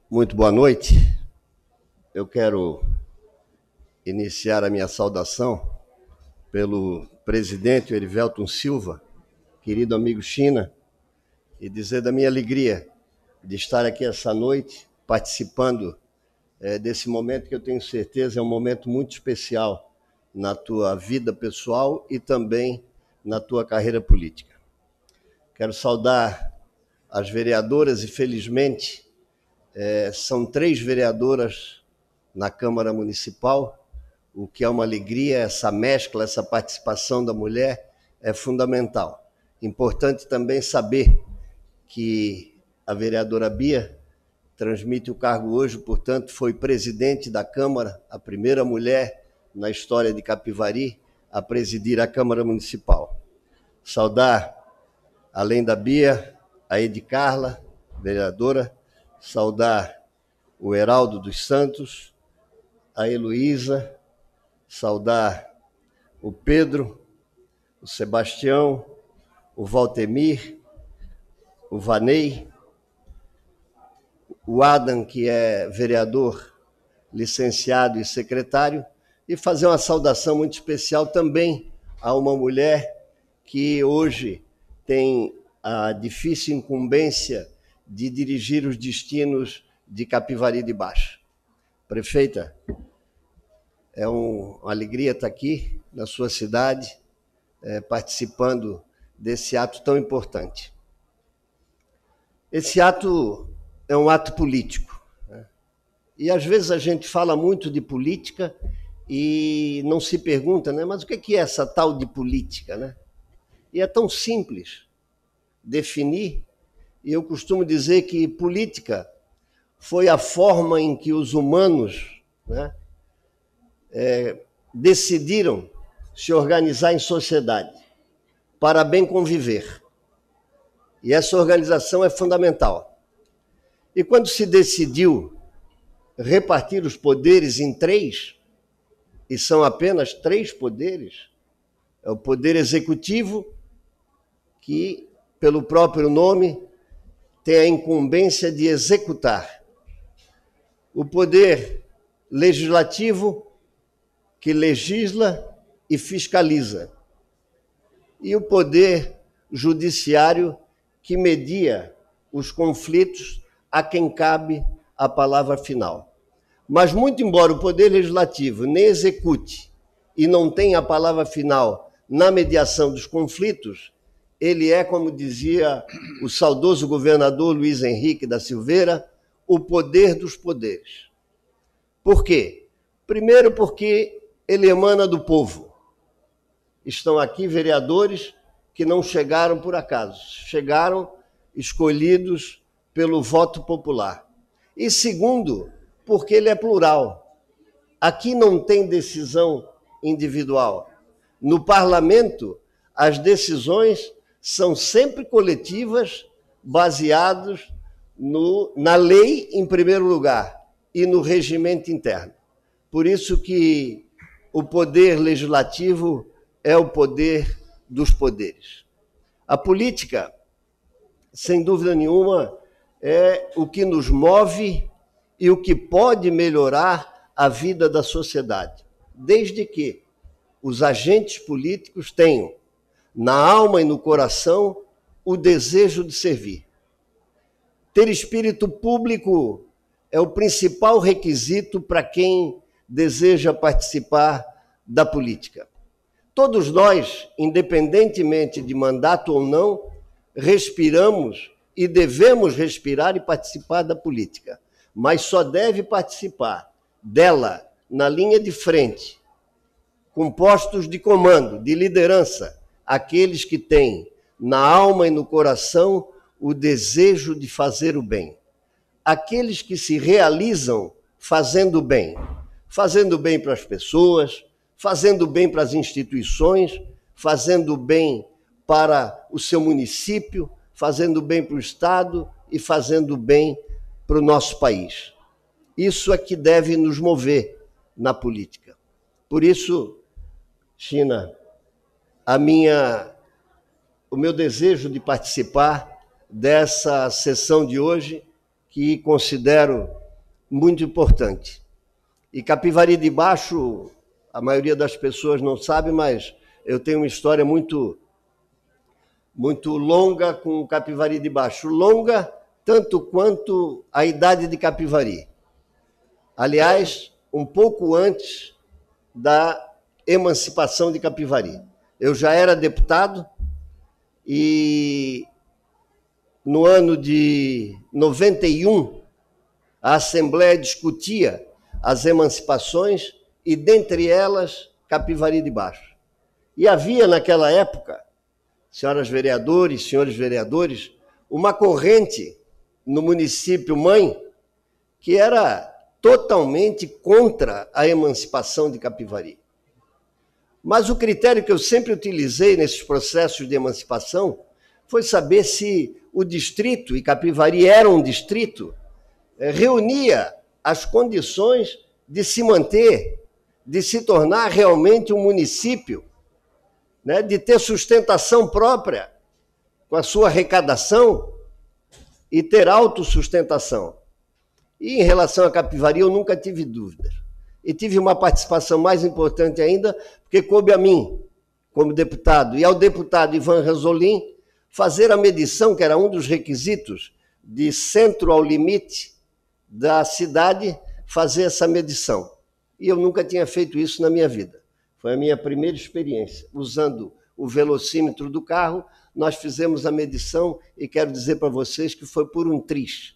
Muito boa noite. Eu quero iniciar a minha saudação pelo presidente Erivelton Silva, querido amigo China, e dizer da minha alegria de estar aqui essa noite participando desse momento que eu tenho certeza é um momento muito especial na tua vida pessoal e também na tua carreira política. Quero saudar as vereadoras e, felizmente, são 3 vereadoras na Câmara Municipal, o que é uma alegria. Essa mescla, essa participação da mulher é fundamental. Importante também saber que a vereadora Bia transmite o cargo hoje, portanto, foi presidente da Câmara, a primeira mulher na história de Capivari a presidir a Câmara Municipal. Saudar, além da Bia, a Edi Carla, vereadora, saudar o Heraldo dos Santos, a Heloísa, saudar o Pedro, o Sebastião, o Valtemir, o Vanei, o Adam, que é vereador, licenciado e secretário, e fazer uma saudação muito especial também a uma mulher que hoje tem a difícil incumbência de dirigir os destinos de Capivari de Baixo. Prefeita, é uma alegria estar aqui na sua cidade, participando desse ato tão importante. Esse ato é um ato político, né? E às vezes a gente fala muito de política e não se pergunta, né? Mas o que é essa tal de política, né? E é tão simples definir, e eu costumo dizer que política foi a forma em que os humanos, né, decidiram se organizar em sociedade para bem conviver. E essa organização é fundamental. E quando se decidiu repartir os poderes em 3, e são apenas 3 poderes, é o poder executivo, que, pelo próprio nome, tem a incumbência de executar. O poder legislativo, que legisla e fiscaliza. E o poder judiciário, que media os conflitos, a quem cabe a palavra final. Mas, muito embora o poder legislativo nem execute e não tenha a palavra final na mediação dos conflitos, ele é, como dizia o saudoso governador Luiz Henrique da Silveira, o poder dos poderes. Por quê? Primeiro, porque ele emana do povo. Estão aqui vereadores que não chegaram por acaso, chegaram escolhidos pelo voto popular. E segundo, porque ele é plural. Aqui não tem decisão individual. No parlamento, as decisões são sempre coletivas, baseadas na lei, em primeiro lugar, e no regimento interno. Por isso que o poder legislativo é o poder dos poderes. A política, sem dúvida nenhuma, é o que nos move e o que pode melhorar a vida da sociedade, desde que os agentes políticos tenham, na alma e no coração, o desejo de servir. Ter espírito público é o principal requisito para quem deseja participar da política. Todos nós, independentemente de mandato ou não, respiramos e devemos respirar e participar da política, mas só deve participar dela na linha de frente, com postos de comando, de liderança, aqueles que têm na alma e no coração o desejo de fazer o bem. Aqueles que se realizam fazendo bem para as pessoas, fazendo bem para as instituições, fazendo bem para o seu município, fazendo bem para o Estado e fazendo bem para o nosso país. Isso é que deve nos mover na política. Por isso, China, o meu desejo de participar dessa sessão de hoje, que considero muito importante. E Capivari de Baixo, a maioria das pessoas não sabe, mas eu tenho uma história muito longa com Capivari de Baixo. Longa tanto quanto a idade de Capivari. Aliás, um pouco antes da emancipação de Capivari. Eu já era deputado e no ano de 91 a Assembleia discutia as emancipações e, dentre elas, Capivari de Baixo. E havia, naquela época, senhoras vereadores, senhores vereadores, uma corrente no município mãe que era totalmente contra a emancipação de Capivari. Mas o critério que eu sempre utilizei nesses processos de emancipação foi saber se o distrito, e Capivari era um distrito, reunia as condições de se manter, de se tornar realmente um município, né, de ter sustentação própria com a sua arrecadação e ter autossustentação. E em relação a Capivari, eu nunca tive dúvidas. E tive uma participação mais importante ainda, porque coube a mim, como deputado, e ao deputado Ivan Ranzolin, fazer a medição, que era um dos requisitos de centro ao limite da cidade, fazer essa medição. E eu nunca tinha feito isso na minha vida. Foi a minha primeira experiência. Usando o velocímetro do carro, nós fizemos a medição e quero dizer para vocês que foi por um triz.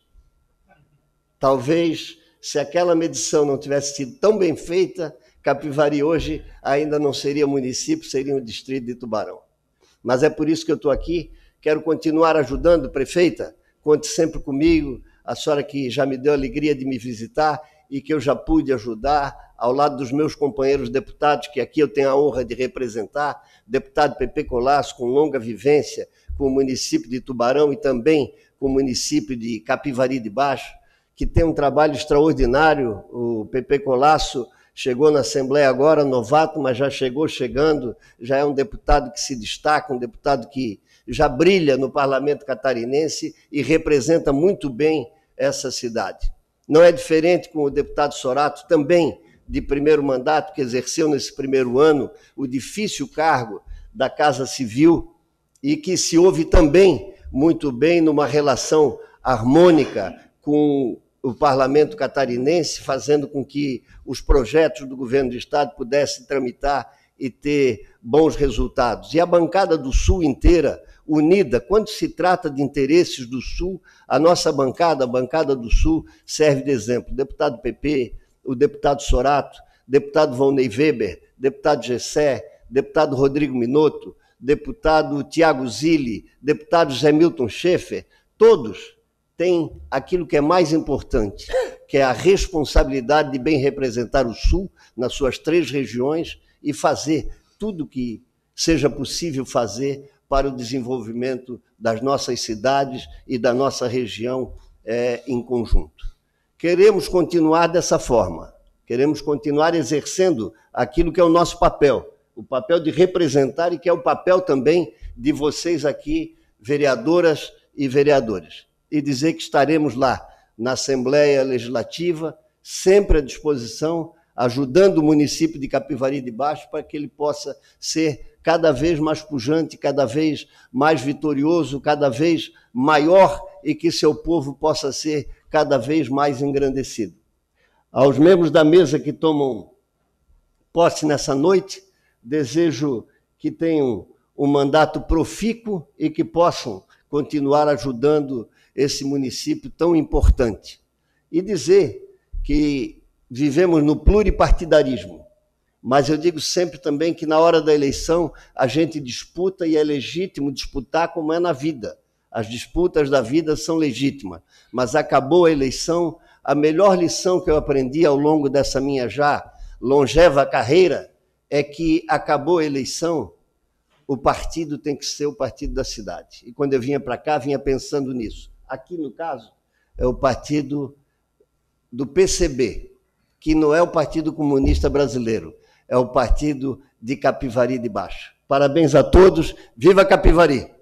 Talvez, se aquela medição não tivesse sido tão bem feita, Capivari hoje ainda não seria município, seria um distrito de Tubarão. Mas é por isso que eu estou aqui, quero continuar ajudando, prefeita, conte sempre comigo, a senhora que já me deu a alegria de me visitar e que eu já pude ajudar, ao lado dos meus companheiros deputados, que aqui eu tenho a honra de representar, deputado Pepe Colasso, com longa vivência com o município de Tubarão e também com o município de Capivari de Baixo, que tem um trabalho extraordinário. O Pepe Colasso chegou na Assembleia agora, novato, mas já chegou chegando, já é um deputado que se destaca, um deputado que já brilha no parlamento catarinense e representa muito bem essa cidade. Não é diferente com o deputado Sorato, também de primeiro mandato, que exerceu nesse primeiro ano o difícil cargo da Casa Civil e que se ouve também muito bem numa relação harmônica com o parlamento catarinense, fazendo com que os projetos do governo do estado pudessem tramitar e ter bons resultados. E a bancada do Sul inteira, unida, quando se trata de interesses do Sul, a nossa bancada, a bancada do Sul, serve de exemplo. O deputado Pepe, o deputado Sorato, deputado Volney Weber, deputado Gessé, deputado Rodrigo Minotto, deputado Tiago Zilli, deputado Zé Milton Schaeffer, todos têm aquilo que é mais importante, que é a responsabilidade de bem representar o Sul nas suas 3 regiões e fazer tudo que seja possível fazer para o desenvolvimento das nossas cidades e da nossa região em conjunto. Queremos continuar dessa forma, queremos continuar exercendo aquilo que é o nosso papel, o papel de representar e que é o papel também de vocês aqui, vereadoras e vereadores. E dizer que estaremos lá na Assembleia Legislativa, sempre à disposição, ajudando o município de Capivari de Baixo para que ele possa ser cada vez mais pujante, cada vez mais vitorioso, cada vez maior e que seu povo possa ser cada vez mais engrandecido. Aos membros da mesa que tomam posse nessa noite, desejo que tenham um mandato profícuo e que possam continuar ajudando esse município tão importante. E dizer que vivemos no pluripartidarismo, mas eu digo sempre também que na hora da eleição a gente disputa e é legítimo disputar como é na vida. As disputas da vida são legítimas, mas acabou a eleição, a melhor lição que eu aprendi ao longo dessa minha já longeva carreira é que acabou a eleição, o partido tem que ser o partido da cidade. E quando eu vinha para cá, vinha pensando nisso. Aqui, no caso, é o partido do PCB, que não é o Partido Comunista Brasileiro, é o partido de Capivari de Baixo. Parabéns a todos, viva Capivari!